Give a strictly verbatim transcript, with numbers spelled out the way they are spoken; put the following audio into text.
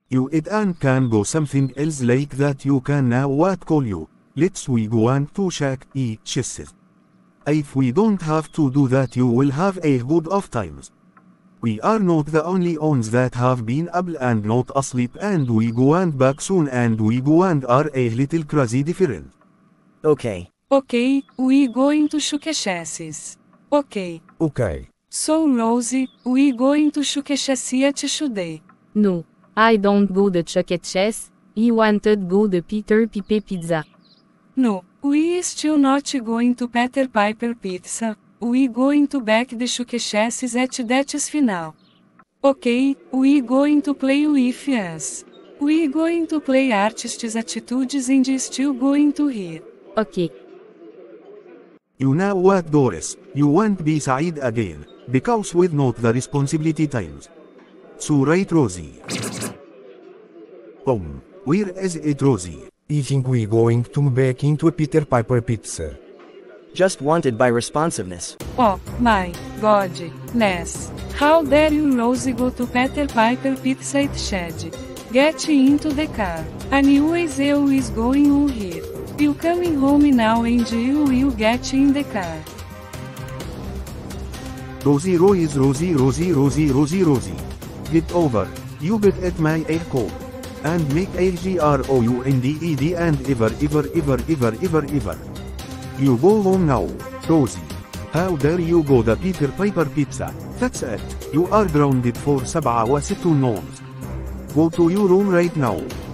You it and can go something else like that you can now what call you. Let's we go and to shack eat cheeses. If we don't have to do that you will have a good of times. We are not the only ones that have been up and not asleep and we go and back soon and we go and are a little crazy different. Okay. Okay, we going to Shukeshasis. Okay. Okay. So Rosie, we going to Shukeshasia today. No, I don't go the Chuck E. Cheese, I wanted go the Peter Piper Pizza. No, we still not going to Peter Piper Pizza, we going to back the Shukeshasis at that's final. Okay, we going to play with us. We going to play artists' attitudes and still going to hear. Okay. You know what Doris, you won't be Saeed again, because with not the responsibility times. So right Rosie. Um, where is it Rosie? I think we going to back into a Peter Piper Pizza. Just wanted by responsiveness. Oh, my God, Ness. How dare you Rosie go to Peter Piper Pizza at Shed? Get into the car. Anyways eu is going on here. You coming home now and you will get in the car. Rosie Rosie Rosie Rosie Rosie Rosie Rosie. Get over, you get at my air code. And make a G R O U N D E D and ever ever ever ever ever ever. You go home now, Rosie. How dare you go the Peter Piper Pizza, that's it, you are grounded for seven or six noons. Go to your room right now.